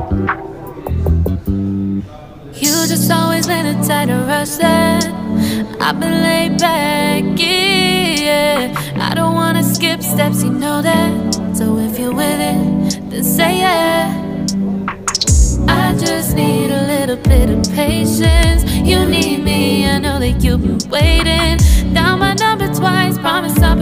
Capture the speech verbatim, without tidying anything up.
You just always been a tighter rush that I've been laid back, yeah. I don't wanna skip steps, you know that. So if you're with it, then say yeah. I just need a little bit of patience. You need me, I know that you've been waiting. Down my number twice, promise I'll